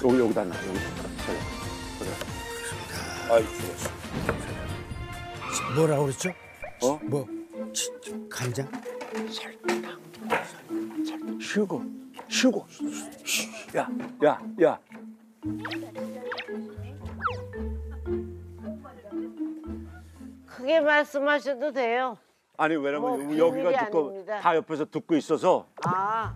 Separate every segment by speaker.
Speaker 1: 여기다 놔, 여기다. 그래. 아이, 좋았어.
Speaker 2: 뭐라고 그랬죠?
Speaker 1: 어?
Speaker 2: 뭐 간장?
Speaker 1: 쉬고. 야.
Speaker 3: 크게 말씀하셔도 돼요.
Speaker 1: 아니 왜냐면
Speaker 3: 뭐,
Speaker 1: 여기가
Speaker 3: 비밀이
Speaker 1: 듣고
Speaker 3: 아닙니다.
Speaker 1: 다 옆에서 듣고 있어서
Speaker 3: 아,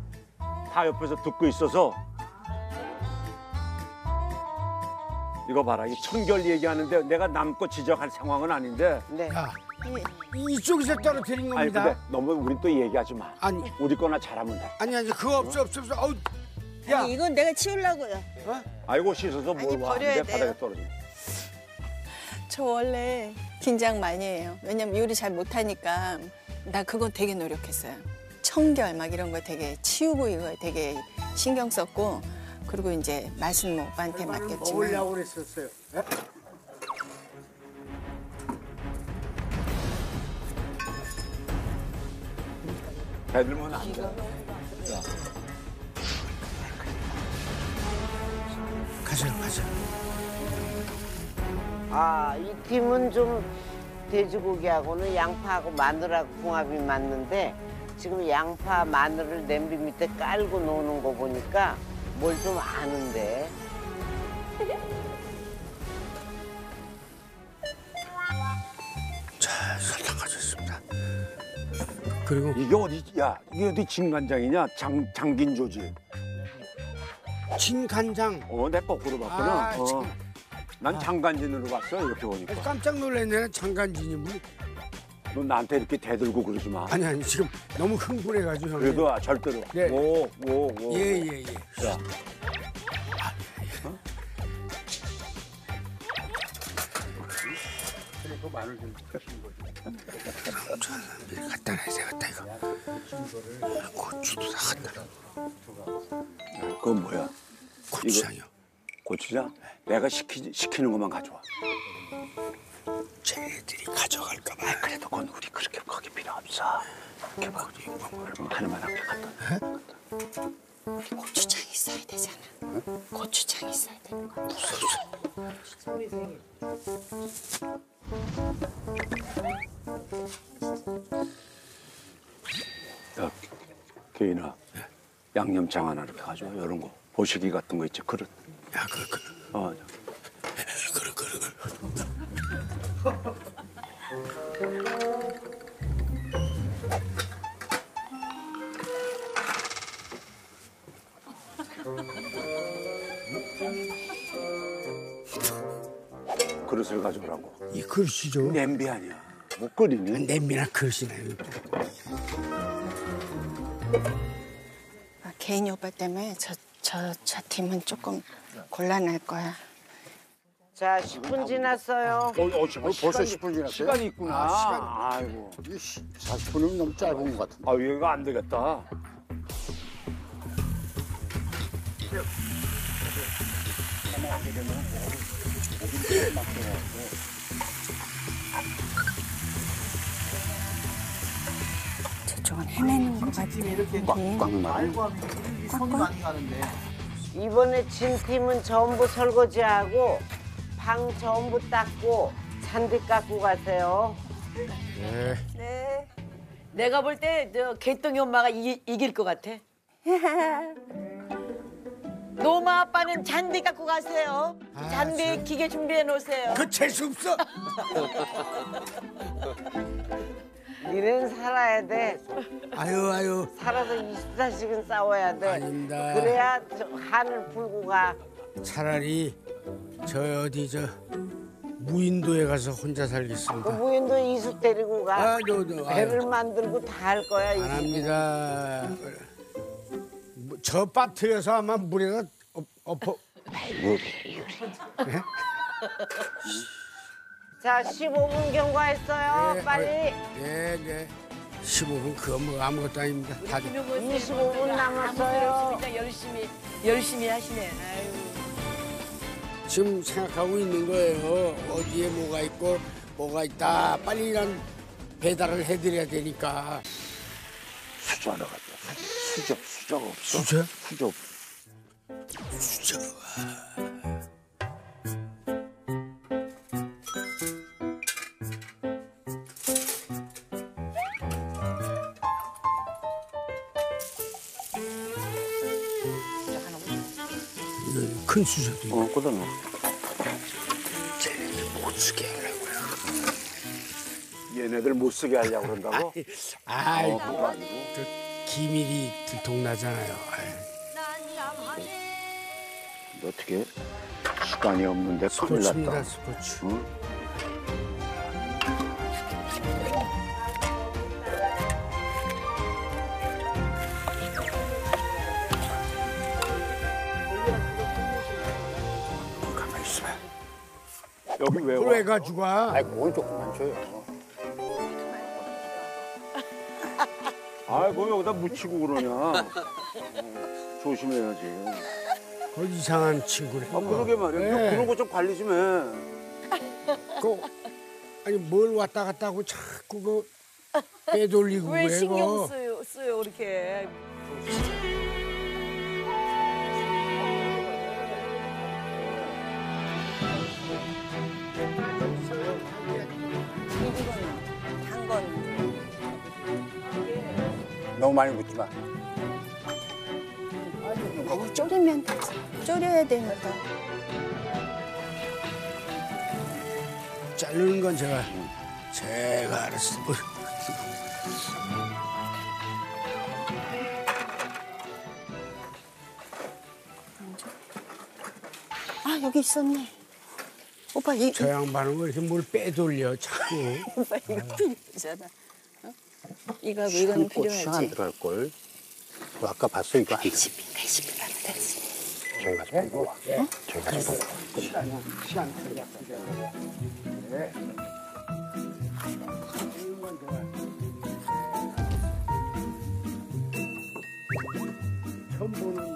Speaker 1: 이거 봐라 이 청결 얘기하는데 내가 남거 지적할 상황은 아닌데
Speaker 3: 네.
Speaker 2: 야, 이쪽에서 떨어뜨린
Speaker 1: 아니
Speaker 2: 겁니다.
Speaker 1: 근데 너무 우린 또 얘기하지 마.
Speaker 2: 아니.
Speaker 1: 우리 거나 잘하면 돼.
Speaker 2: 아니 그거 없어. 어우, 야,
Speaker 4: 아니, 이건 내가 치우려고요.
Speaker 1: 아이고 씻어서
Speaker 4: 아니,
Speaker 1: 뭘 와.
Speaker 4: 버려야
Speaker 1: 내
Speaker 4: 돼요.
Speaker 1: 바닥에 떨어져.
Speaker 4: 저 원래 긴장 많이 해요. 왜냐면 요리 잘 못하니까 나 그거 되게 노력했어요. 청결 막 이런 거 되게 치우고 이거 되게 신경 썼고 그리고 이제 맛은 뭐 오빠한테 맡겼지만
Speaker 2: 먹으려고 그랬었어요. 예?
Speaker 1: 배들면 안 돼.
Speaker 2: 가세요.
Speaker 3: 아, 이 팀은 좀 돼지고기하고는 양파하고 마늘하고 궁합이 맞는데 지금 양파, 마늘을 냄비 밑에 깔고 노는 거 보니까 뭘 좀 아는데.
Speaker 2: 자, 설탕 가졌습니다. 그리고
Speaker 1: 이게 어디 진간장이냐? 장긴조지.
Speaker 2: 진간장.
Speaker 1: 내 거꾸로 봤구나.
Speaker 2: 아, 참.
Speaker 1: 난 장간진으로 봤어 이렇게 보니까.
Speaker 2: 깜짝 놀랐네. 장간진이 뭐.
Speaker 1: 너 나한테 이렇게 대들고 그러지 마.
Speaker 2: 아니 지금 너무 흥분해가지고. 형님.
Speaker 1: 그래도 절대로.
Speaker 2: 네.
Speaker 1: 오.
Speaker 2: 예.
Speaker 1: 자. 그리고 마늘 좀 푸신 거지.
Speaker 2: 갖다 놔야 되겠다 이거. 고추도 다 갖다 놔.
Speaker 1: 그건 뭐야?
Speaker 2: 고추장이요.
Speaker 1: 고추장? 내가 시키는 것만 가져와.
Speaker 2: 쟤네들이 가져갈까 봐.
Speaker 1: 그래도 그건 우리 그렇게 거기 필요 없어. 이렇게 봐. 하나만 함께 갖다 놔.
Speaker 4: 고추장 있어야 되잖아. 고추장 있어야 되는 거.
Speaker 1: 야, 개인아. 양념장 하나 이렇게 가져와. 이런 거. 보시기 같은 거 있지. 그릇.
Speaker 2: 야,
Speaker 1: 어.
Speaker 2: 그래.
Speaker 1: 그릇을 가져오라고.
Speaker 2: 이 그릇이죠.
Speaker 1: 냄비 아니야. 못 끓이니?
Speaker 2: 냄비나 그릇이네.
Speaker 4: 개인이 오빠 때문에 저 팀은 조금 곤란할 거야.
Speaker 3: 자, 10분 지났어요.
Speaker 5: 벌써 10분 지났어요?
Speaker 1: 시간이 있구나. 아이고.
Speaker 5: 40분이면 너무 짧은 것 같은데.
Speaker 1: 아, 얘가 안 되겠다.
Speaker 4: 저쪽은 해내는 것 같아.
Speaker 5: 꽉꽉
Speaker 3: 이번에 진 팀은 전부 설거지하고 방 전부 닦고 잔디 깎고 가세요.
Speaker 6: 네. 내가 볼 때 저 개똥이 엄마가 이길 것 같아. 노마 아빠는 잔디 갖고 가세요. 잔디 기계 준비해 놓으세요.
Speaker 2: 그 재수 없어.
Speaker 3: 니는 살아야 돼.
Speaker 2: 아유.
Speaker 3: 살아서 24시간 싸워야 돼.
Speaker 2: 아닙니다.
Speaker 3: 그래야 한을 풀고 가.
Speaker 2: 차라리 저 무인도에 가서 혼자
Speaker 3: 그
Speaker 2: 살겠습니다.
Speaker 3: 무인도 이수 데리고 가. 배를
Speaker 2: 아유.
Speaker 3: 만들고 다 할 거야.
Speaker 2: 안 합니다. 저 빠트려서 아마 물에다 엎어.
Speaker 3: 자, 15분 경과했어요. 빨리.
Speaker 2: 네. 15분 그거 뭐 아무것도 아닙니다. 다 돼.
Speaker 3: 25분 남았어요.
Speaker 6: 열심히 하시네. 아유.
Speaker 2: 지금 생각하고 있는 거예요. 어디에 뭐가 있고 뭐가 있다. 빨리 난 배달을 해드려야 되니까.
Speaker 1: 수저 하나 갖다. 수저 없어?
Speaker 2: 수저?
Speaker 1: 수저 없어.
Speaker 2: 이거 큰 수저도 있고.
Speaker 1: 꽂아 넣어.
Speaker 2: 못 쓰게 하려고요.
Speaker 1: 얘네들 못 쓰게 하려고 그런다고?
Speaker 2: 아이,
Speaker 1: 그거 아니고.
Speaker 2: 그 기밀이 들통나잖아요.
Speaker 1: 근데 어떻게 시간이 없는데 큰일
Speaker 2: 스포츠입니다,
Speaker 1: 났다.
Speaker 2: 스포츠.
Speaker 1: 응?
Speaker 2: 가만히 있어.
Speaker 1: 여기 왜
Speaker 2: 그걸
Speaker 1: 와?
Speaker 2: 왜 가지고 와?
Speaker 5: 아이 그건 조금만 줘요.
Speaker 1: 아이고 여기다 묻히고 그러냐. 조심해야지.
Speaker 2: 그 이상한 친구네.
Speaker 1: 아 그러게 말이야.
Speaker 2: 네.
Speaker 1: 그런 거 좀 관리 좀 해.
Speaker 2: 그, 아니 뭘 왔다 갔다 하고 자꾸 그 빼돌리고
Speaker 6: 왜
Speaker 2: 그래,
Speaker 6: 신경
Speaker 2: 그거.
Speaker 6: 쓰요 그렇게?
Speaker 5: 너무 많이 묻지 마.
Speaker 4: 아니, 졸이면 되지. 졸여야 되니까.
Speaker 2: 자르는 건 제가 알았어.
Speaker 4: 아, 여기 있었네. 오빠,
Speaker 2: 저 양반은 왜 이렇게 뭘 빼돌려 자꾸.
Speaker 4: 오빠 이거 필요하잖아. 어? 이거 이거는
Speaker 5: 고추장 안
Speaker 4: 필요하지.
Speaker 5: 들어갈 걸. 아까 봤어 이거 안 돼.
Speaker 4: 레시피 가면 되지.
Speaker 5: 저희 가서 보고 와. 저희 가서 보고 와.
Speaker 2: 처음 보는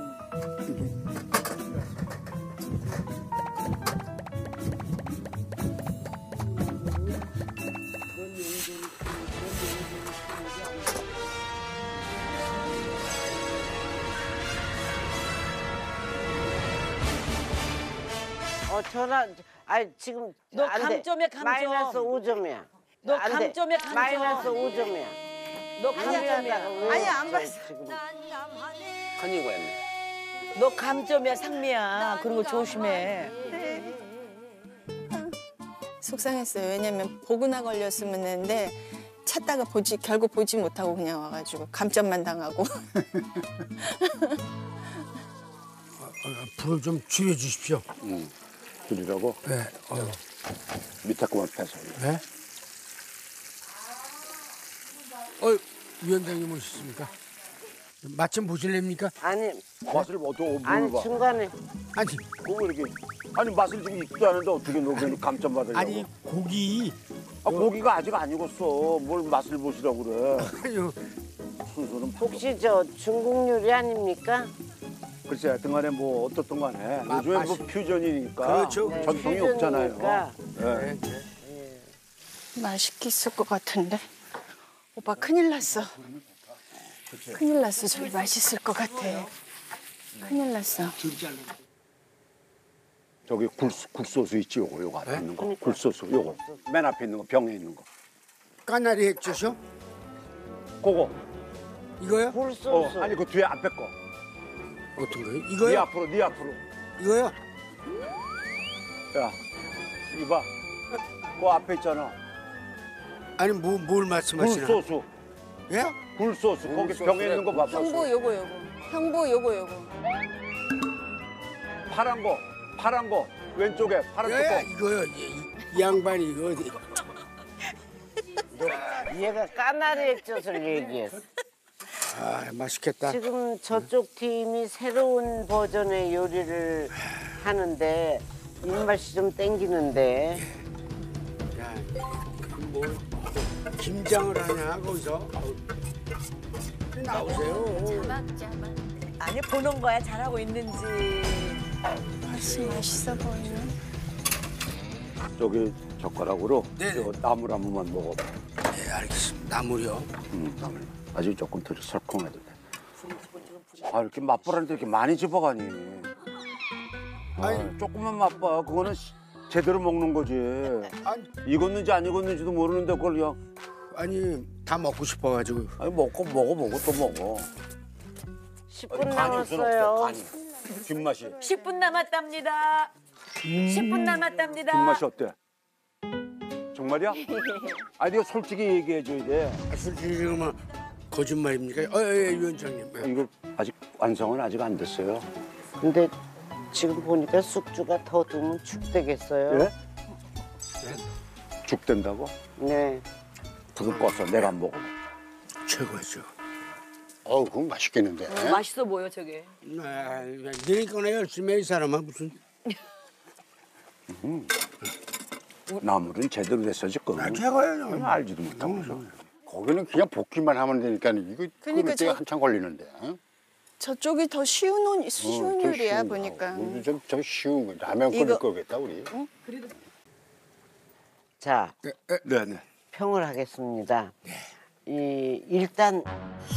Speaker 3: 전화. 아니 지금
Speaker 6: 너
Speaker 3: 안 돼.
Speaker 6: 감점이야, 감점.
Speaker 3: 마이너스 5점이야.
Speaker 6: 너 감점이야, 감점.
Speaker 3: 마이너스 5점이야.
Speaker 6: 너 감점이야.
Speaker 4: 아니야, 안 봤어.
Speaker 3: 지금
Speaker 1: 큰일 거였네.
Speaker 6: 너 감점이야, 상미야. 그런 거 조심해.
Speaker 4: 속상했어요. 왜냐면 보구나 걸렸으면 했는데 찾다가 결국 보지 못하고 그냥 와가지고 감점만 당하고.
Speaker 2: 불을 좀 줄여주십시오.
Speaker 1: 응. 줄이라고?
Speaker 2: 네.
Speaker 1: 밑에 거만 빼서.
Speaker 2: 네? 위원장님 오셨습니까? 맛 좀 보실랍니까?
Speaker 3: 아니
Speaker 1: 맛을 어떻게
Speaker 3: 아니
Speaker 1: 봐?
Speaker 3: 중간에
Speaker 2: 아니,
Speaker 1: 그거 이렇게 아니 맛을 지금 익지도 않은데 어떻게 너 그냥 감점 받으려고?
Speaker 2: 아니 고기.
Speaker 1: 아, 고기가 아직 안 익었어. 뭘 맛을 보시라고 그래.
Speaker 2: 아니요.
Speaker 1: 순서는
Speaker 3: 혹시 저 중국 요리 아닙니까?
Speaker 1: 글쎄 하여튼간에 뭐 어떻든 간에
Speaker 2: 맛-
Speaker 1: 요즘에 뭐
Speaker 2: 맛이-
Speaker 1: 퓨전이니까
Speaker 2: 그렇죠.
Speaker 3: 네,
Speaker 1: 전통이
Speaker 3: 퓨전이니까.
Speaker 1: 없잖아요. 네.
Speaker 4: 맛있겠을 것 같은데. 오빠 큰일 났어. 큰일 났어. 저기 맛있을 것 같아. 큰일 났어.
Speaker 1: 저기 굴소스 있지 요거 앞에 있는 거. 굴소스 요거 맨 앞에 있는 거 병에 있는 거.
Speaker 2: 까나리 액젓이요?
Speaker 1: 그거.
Speaker 2: 이거요?
Speaker 3: 굴소스.
Speaker 1: 아니 그 뒤에 앞에 거.
Speaker 2: 어떤 거요?
Speaker 1: 네
Speaker 2: 이거요?
Speaker 1: 앞으로 네 앞으로.
Speaker 2: 이거요?
Speaker 1: 야 이봐. 그 앞에 있잖아.
Speaker 2: 아니 뭘 말씀하시나?
Speaker 1: 굴소스.
Speaker 2: 예?
Speaker 1: 굴소스. 거기 병에 있는 거 봐봐.
Speaker 4: 형부 요거. 형부 요거.
Speaker 1: 파란 거. 파란 거. 왼쪽에 파란
Speaker 2: 예,
Speaker 1: 거.
Speaker 2: 이거요. 이 양반이 이거 어디?
Speaker 3: 얘가 까나리 액젓을 얘기했어.
Speaker 2: 아, 맛있겠다.
Speaker 3: 지금 저쪽 팀이 새로운 버전의 요리를 하는데 입맛이 좀 땡기는데
Speaker 2: 야, 뭐 김장을 하냐 거기서? 나오세요.
Speaker 6: 아니 보는 거야 잘하고 있는지.
Speaker 4: 맛있어 보이네.
Speaker 1: 저기 젓가락으로
Speaker 2: 네네.
Speaker 1: 저 나물 한 번만 먹어봐.
Speaker 2: 네, 알겠습니다. 나물이요.
Speaker 1: 나물. 아주 조금 더 설컹해도 돼. 아 이렇게 맛보라는데 이렇게 많이 집어가니. 조금만 맛봐. 그거는 제대로 먹는 거지.
Speaker 2: 아니,
Speaker 1: 익었는지 안 익었는지도 모르는데 그걸 그냥
Speaker 2: 아니 다 먹고 싶어가지고.
Speaker 1: 아니 먹고 또 먹어.
Speaker 3: 10분
Speaker 1: 간이 무슨 없어,
Speaker 3: 남았어요.
Speaker 1: 간이. 뒷맛이.
Speaker 6: 10분 남았답니다. 10분 남았답니다.
Speaker 1: 뒷맛이 어때? 정말이야? 아니 네가 솔직히 얘기해줘야 돼.
Speaker 2: 솔직히 지금 거짓말입니까? 예, 위원장님.
Speaker 1: 이거 아직 완성은 아직 안 됐어요.
Speaker 3: 근데 지금 보니까 숙주가 더 두면 죽되겠어요.
Speaker 1: 예? 죽 된다고?
Speaker 3: 네.
Speaker 1: 불을 꺼서 내가 안 먹어.
Speaker 2: 최고죠.
Speaker 5: 어우, 그건 맛있겠는데.
Speaker 6: 맛있어 보여 저게.
Speaker 2: 니니꺼나 열심히 해, 이 사람아 무슨.
Speaker 1: 나물은 제대로 됐어지 거.
Speaker 2: 최고예요.
Speaker 1: 알지도 못하고.
Speaker 5: 거기는 그냥 볶기만 하면 되니까 이거
Speaker 4: 그러니까
Speaker 5: 끓을 때 한참 걸리는데. 응?
Speaker 4: 저쪽이 더 쉬운 요리야 보니까.
Speaker 5: 좀 쉬운 거. 라면 끓일
Speaker 4: 이거-
Speaker 5: 거겠다 우리.
Speaker 3: 자,
Speaker 1: 네네.
Speaker 3: 평을 하겠습니다. 일단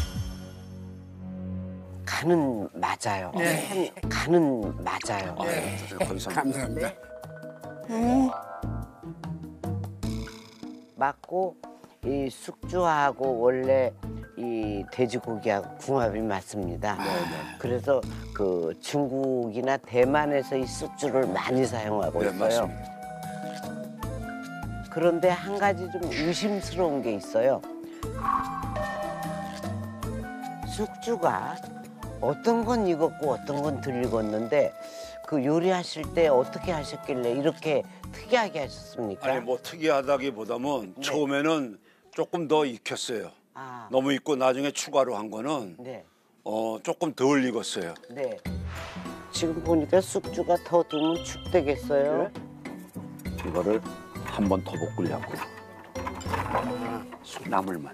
Speaker 3: 간은 맞아요. 간은 맞아요.
Speaker 2: 감사합니다.
Speaker 3: 맞고 이 숙주하고 원래 이 돼지고기하고 궁합이 맞습니다. 그래서 그 중국이나 대만에서 이 숙주를 많이 사용하고
Speaker 1: 네,
Speaker 3: 있어요.
Speaker 1: 맞습니다.
Speaker 3: 그런데 한 가지 좀 의심스러운 게 있어요. 숙주가 어떤 건 익었고 어떤 건 덜 익었는데 그 요리하실 때 어떻게 하셨길래 이렇게 특이하게 하셨습니까?
Speaker 1: 아니 뭐 특이하다기보다는 처음에는 조금 더 익혔어요.
Speaker 3: 아,
Speaker 1: 너무 익고 나중에 추가로 한 거는
Speaker 3: 네,
Speaker 1: 조금 덜 익었어요.
Speaker 3: 네. 지금 보니까 숙주가 더 두면 죽되겠어요.
Speaker 1: 이거를 한 번 더 볶으려고. 나물만.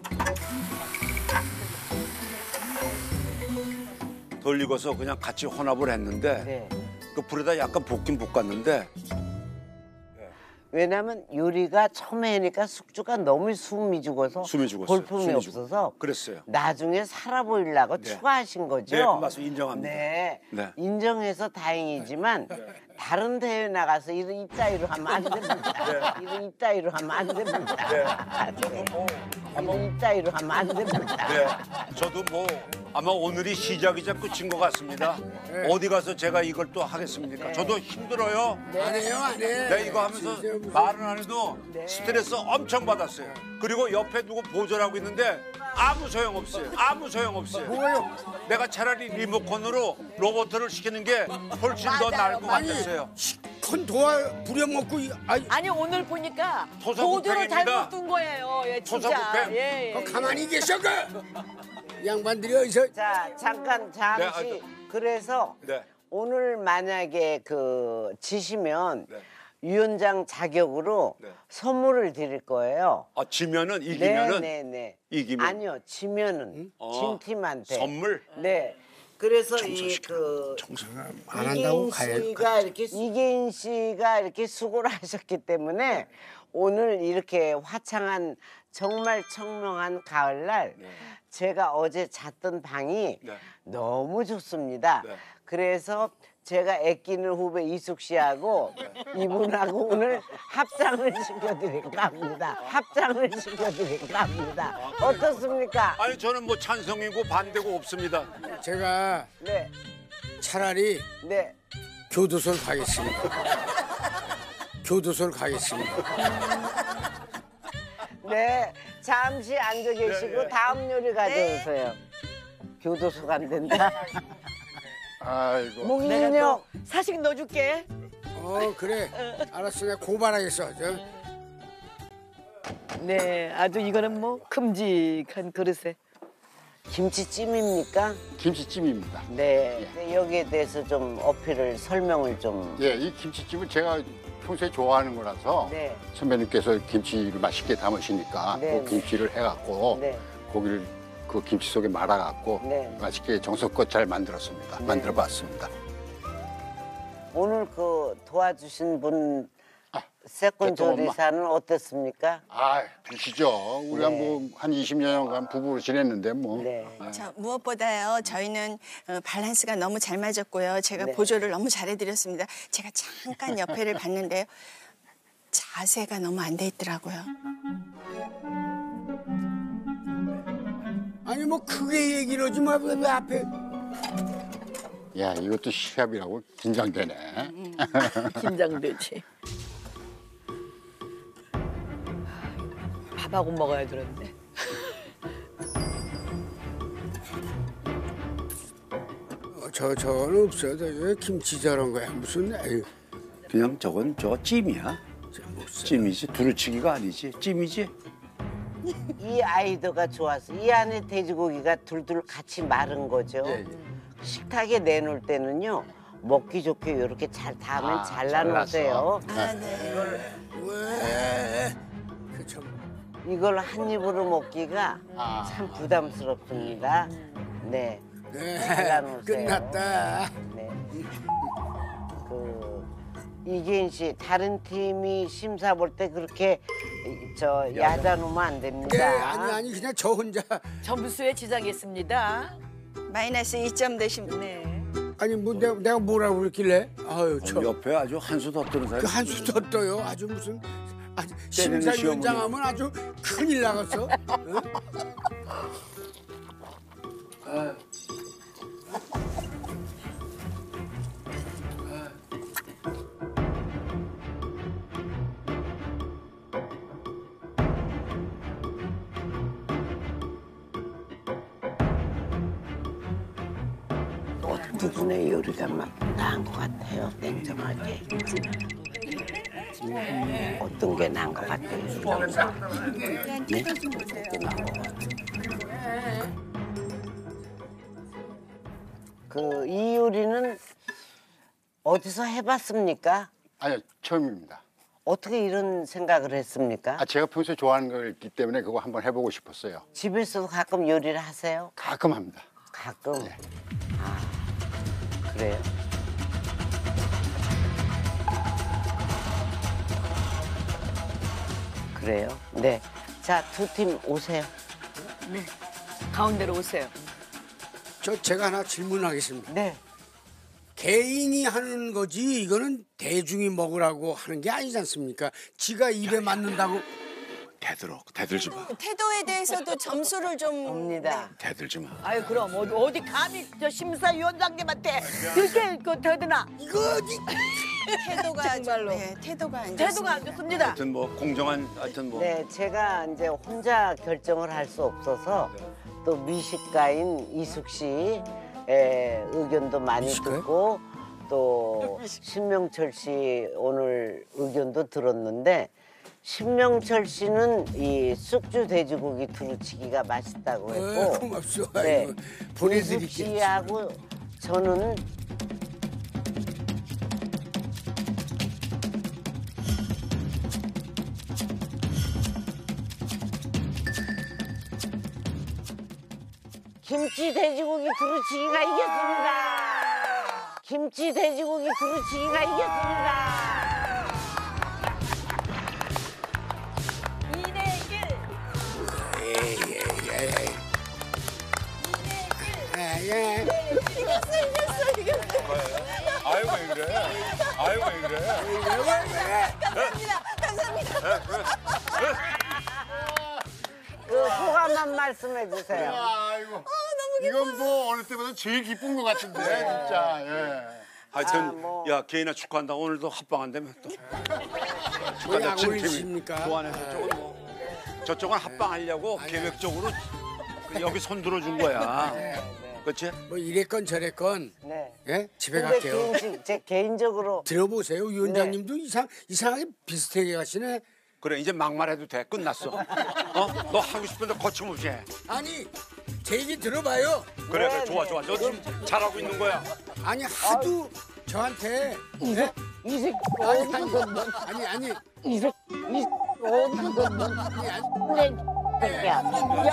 Speaker 1: 덜 익어서 그냥 같이 혼합을 했는데
Speaker 3: 네.
Speaker 1: 그 불에다 약간 볶긴 볶았는데
Speaker 3: 왜냐하면 요리가 처음에 하니까 숙주가 너무 숨이 죽어서
Speaker 1: 숨이 죽었어요.
Speaker 3: 볼품이
Speaker 1: 숨이 죽어.
Speaker 3: 없어서
Speaker 1: 그랬어요.
Speaker 3: 나중에 살아 보이려고
Speaker 1: 네.
Speaker 3: 추가하신 거죠.
Speaker 1: 네, 그 말씀 인정합니다.
Speaker 3: 네.
Speaker 1: 네.
Speaker 3: 인정해서 다행이지만 다른 대회 나가서 이런 이따위로 하면 안 됩니다. 이런 이따위로 하면 안 됩니다. 이런 이따위로 하면 안 됩니다.
Speaker 1: 네, 저도 뭐 아마 오늘이 시작이자 끝인 것 같습니다. 어디 가서 제가 이걸 또 하겠습니까? 저도 힘들어요.
Speaker 2: 안 해요, 안 해.
Speaker 1: 내가 이거 하면서 말은 안 해도 스트레스 엄청 받았어요. 그리고 옆에 누구 보조하고 있는데 아무 소용 없어요. 아무 소용 없어요.
Speaker 2: 뭐요?
Speaker 1: 내가 차라리 리모컨으로 로봇을 시키는 게 훨씬 더 나을 것 같았어요.
Speaker 2: 큰 도화 부려먹고
Speaker 6: 아니 오늘 보니까
Speaker 1: 토사구팽입니다.
Speaker 6: 보드를 잘못 둔 거예요. 예, 진짜.
Speaker 1: 토사구팽.
Speaker 6: 예.
Speaker 2: 가만히 계셔 그 양반들이 어디서
Speaker 3: 자, 잠깐 잠시.
Speaker 1: 네,
Speaker 3: 그래서
Speaker 1: 네.
Speaker 3: 오늘 만약에 그 지시면
Speaker 1: 네.
Speaker 3: 위원장 자격으로
Speaker 1: 네.
Speaker 3: 선물을 드릴 거예요.
Speaker 1: 아, 지면은 이기면은
Speaker 3: 네.
Speaker 1: 이기면
Speaker 3: 아니요, 지면은 진 팀한테.
Speaker 1: 선물.
Speaker 3: 네. 그래서 이그
Speaker 2: 안 한다고 가야
Speaker 3: 이계인 씨가 이렇게 수고를 하셨기 때문에 오늘 이렇게 화창한 정말 청명한 가을날 제가 어제 잤던 방이
Speaker 1: 네.
Speaker 3: 너무 좋습니다.
Speaker 1: 네.
Speaker 3: 그래서 제가 아끼는 후배 이숙 씨하고 이분하고 오늘 합장을 시켜드릴까 합니다. 합장을 시켜드릴까 합니다. 어떻습니까?
Speaker 1: 아니 저는 뭐 찬성이고 반대고 없습니다.
Speaker 2: 제가
Speaker 3: 네,
Speaker 2: 차라리
Speaker 3: 네.
Speaker 2: 교도소를 가겠습니다. 교도소를 가겠습니다.
Speaker 3: 네, 잠시 앉아 계시고 다음 요리 가져오세요. 교도소 간댄다.
Speaker 5: 아이고.
Speaker 3: 묵인력.
Speaker 6: 사식 넣어줄게.
Speaker 2: 그래. 알았어, 내가 고발하겠어.
Speaker 6: 네, 아주 이거는 뭐 큼직한 그릇에.
Speaker 3: 김치찜입니까?
Speaker 5: 김치찜입니다.
Speaker 3: 네. 네, 여기에 대해서 좀 어필을 설명을 좀.
Speaker 5: 예, 이 김치찜은 제가 평소에 좋아하는 거라서
Speaker 3: 네.
Speaker 5: 선배님께서 김치를 맛있게 담으시니까
Speaker 3: 네,
Speaker 5: 그 김치를 해갖고
Speaker 3: 네.
Speaker 5: 고기를 그 김치 속에 말아갖고
Speaker 3: 네.
Speaker 5: 맛있게 정성껏 잘 만들었습니다. 만들어봤습니다.
Speaker 3: 오늘 그 도와주신 분 세컨
Speaker 5: 됐다, 엄마.
Speaker 3: 조리사는 어땠습니까?
Speaker 5: 아, 드시죠. 우리가
Speaker 3: 네.
Speaker 5: 뭐 한 20년간 부부로 지냈는데 뭐.
Speaker 3: 네.
Speaker 4: 자, 무엇보다요. 저희는 밸런스가 너무 잘 맞았고요. 제가
Speaker 3: 네.
Speaker 4: 보조를 너무 잘해드렸습니다. 제가 잠깐 옆에를 봤는데요. 자세가 너무 안 돼 있더라고요.
Speaker 2: 아니 뭐 크게 얘기를 하지 마. 왜 앞에
Speaker 5: 야, 이것도 시합이라고 긴장되네.
Speaker 6: 긴장되지. 밥하고 먹어야 그런데.
Speaker 2: 저건 없어요. 저 김치 저런 거야. 무슨 아유.
Speaker 1: 그냥 저건 저 찜이야. 찜이지 두루치기가 아니지. 찜이지.
Speaker 3: 이 아이디어가 좋았어. 이 안에 돼지고기가 둘둘 같이 마른 거죠.
Speaker 5: 예,
Speaker 3: 식탁에 내놓을 때는요. 먹기 좋게 이렇게 잘 다음엔 잘라놓으세요.
Speaker 4: 아, 네.
Speaker 2: 왜? 그참
Speaker 3: 이걸 한 입으로 먹기가 참 부담스럽습니다. 네. 잘라놓으세요.
Speaker 2: 끝났다.
Speaker 3: 네. 이계인 씨, 다른 팀이 심사 볼 때 그렇게 야자 놓으면 안 됩니다.
Speaker 2: 네, 아니 그냥 저 혼자.
Speaker 6: 점수에 지장이 있습니다.
Speaker 4: 마이너스 2점 되십니다.
Speaker 6: 네.
Speaker 2: 아니 뭐 내가 뭐라고 그랬길래? 아유 저.
Speaker 1: 옆에 아주 한수 더 뜨는 사람이.
Speaker 2: 그 한수 더 떠요. 아주 무슨 아주
Speaker 1: 때리는
Speaker 2: 심사위원장
Speaker 1: 시어머니.
Speaker 2: 하면 아주 큰일 나갔어. 응?
Speaker 3: 누구네 요리가 막 나은 것 같아요. 냉정하게. 어떤 게 나은 것 같아요? 네? 어떤 게 나은 것 같아요? 이 요리는 어디서 해봤습니까?
Speaker 5: 아니요, 처음입니다.
Speaker 3: 어떻게 이런 생각을 했습니까?
Speaker 5: 아, 제가 평소에 좋아하는 걸 있기 때문에 그거 한번 해보고 싶었어요.
Speaker 3: 집에서도 가끔 요리를 하세요?
Speaker 5: 가끔 합니다.
Speaker 3: 가끔.
Speaker 5: 네.
Speaker 3: 아, 그래요? 그래요? 네. 자, 두 팀 오세요.
Speaker 6: 가운데로 오세요.
Speaker 2: 제가 하나 질문하겠습니다.
Speaker 3: 네.
Speaker 2: 개인이 하는 거지 이거는 대중이 먹으라고 하는 게 아니지 않습니까? 지가 입에 맞는다고.
Speaker 1: 대들지 마.
Speaker 4: 태도에 대해서도 점수를 좀
Speaker 3: 옵니다.
Speaker 1: 대들지 마.
Speaker 6: 아유 그럼 어디 감히 저 심사위원장님한테 그렇게 대드나.
Speaker 2: 이거 어디?
Speaker 4: 태도가
Speaker 6: 정말로.
Speaker 4: 네, 태도가 안
Speaker 6: 태도가
Speaker 4: 좋습니다.
Speaker 6: 안 좋습니다.
Speaker 1: 하여튼 뭐 공정한 하여튼 뭐.
Speaker 3: 네, 제가 이제 혼자 결정을 할 수 없어서 또 미식가인 이숙 씨의 의견도 많이
Speaker 2: 미식가요?
Speaker 3: 듣고 또 신명철 씨 오늘 의견도 들었는데 신명철 씨는 이 쑥주 돼지고기 두루치기가 맛있다고 했고
Speaker 2: 고맙소.
Speaker 3: 네,
Speaker 2: 아이고,
Speaker 3: 이숙
Speaker 2: 보내드릴게요.
Speaker 3: 씨하고 저는 김치 돼지고기 두루치기가 이겼습니다. 김치 돼지고기 두루치기가 이겼습니다.
Speaker 6: 2대1.
Speaker 1: 아유 왜 그래? 아유 왜 그래?
Speaker 3: 그 소감만 말씀해 주세요.
Speaker 5: 아이고. 이건 뭐 어느 때보다 제일 기쁜 것 같은데, 진짜. 예.
Speaker 1: 하여튼
Speaker 3: 뭐.
Speaker 1: 야 개인아 축하한다. 오늘도 합방한다며 또.
Speaker 2: 뭐약
Speaker 1: 진 팀이
Speaker 2: 올리십니까?
Speaker 1: 좋아하네. 저쪽은 뭐 저쪽은 합방하려고 계획적으로 여기 손 들어준 거야. 그렇지?
Speaker 2: 뭐 이랬건 저랬건
Speaker 3: 네.
Speaker 2: 예? 집에
Speaker 3: 근데
Speaker 2: 갈게요.
Speaker 3: 제 개인적으로
Speaker 2: 들어보세요. 위원장님도 이상하게 비슷하게 가시네.
Speaker 1: 그래 이제 막말해도 돼. 끝났어. 너 하고 싶은데 거침없이 해.
Speaker 2: 아니 제 얘기 들어봐요.
Speaker 1: 그래
Speaker 3: 네,
Speaker 1: 그래 좋아
Speaker 3: 네.
Speaker 1: 좋아. 너 지금 잘하고 있는 거야.
Speaker 2: 아니 하도 저한테 예?
Speaker 3: 이 새끼
Speaker 2: 아니
Speaker 3: 이 새끼 이 새끼야.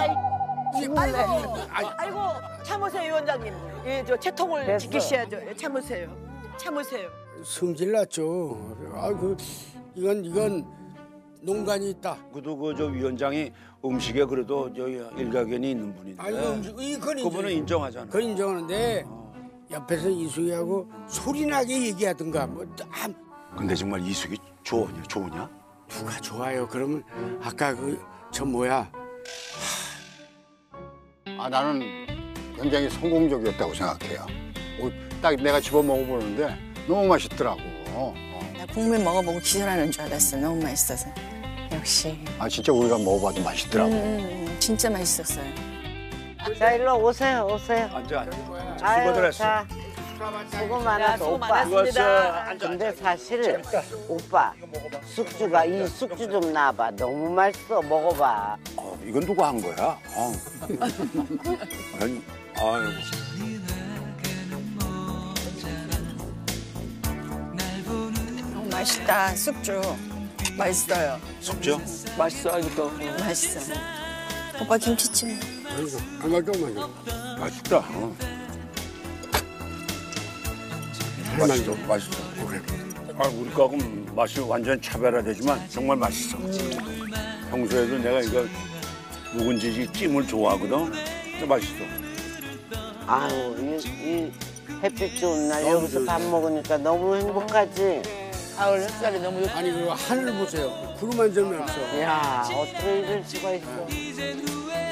Speaker 6: 아이고 참으세요 위원장님. 저 채통을
Speaker 3: 됐어.
Speaker 6: 지키셔야죠. 참으세요. 참으세요.
Speaker 2: 성질 났죠. 아그 이건 농간이 있다.
Speaker 1: 그래도 그 저 위원장이 음식에 그래도 저 일가견이 있는 분인데.
Speaker 2: 아니 그건
Speaker 1: 그분은 인정하잖아.
Speaker 2: 그건 인정하는데 옆에서 이숙이하고 소리나게 얘기하든가 뭐
Speaker 1: 근데 정말 이숙이 좋으냐?
Speaker 2: 누가 좋아요. 그러면 아까 저 뭐야
Speaker 5: 아, 나는 굉장히 성공적이었다고 생각해요. 딱 내가 집어 먹어보는데 너무 맛있더라고.
Speaker 4: 나 국물 먹어보고 기절하는 줄 알았어. 너무 맛있어서. 역시.
Speaker 5: 아, 진짜 우리가 먹어봐도 맛있더라고.
Speaker 4: 진짜 맛있었어요.
Speaker 3: 자, 일로 오세요.
Speaker 1: 앉아.
Speaker 3: 아유,
Speaker 1: 수고들 했어.
Speaker 3: 자, 수고 많았어,
Speaker 6: 수고
Speaker 3: 오빠.
Speaker 6: 많았습니다.
Speaker 3: 근데 사실 오빠 숙주가 이 숙주 좀 놔봐. 너무 맛있어. 먹어봐.
Speaker 1: 이건 누가 한 거야? 아니, 아유.
Speaker 4: 맛있다. 숙주. 맛있어요.
Speaker 1: 숙주?
Speaker 4: 맛있어. 오빠 김치찜.
Speaker 2: 잠깐만요.
Speaker 1: 맛있다. 맛있어, 맛있어. 아, 우리 거하고는 맛이 완전 차별화되지만 정말 맛있어. 평소에도 내가 이거 묵은지 찜을 좋아하거든. 근데 맛있어.
Speaker 3: 아유, 이 햇빛 좋은 날 여기서 밥 먹으니까 너무 행복하지?
Speaker 6: 가을 햇살이 너무 좋다.
Speaker 2: 아니 그 하늘 보세요. 구름 한 점이 없어.
Speaker 3: 야, 어떻게 이럴 수가 있어.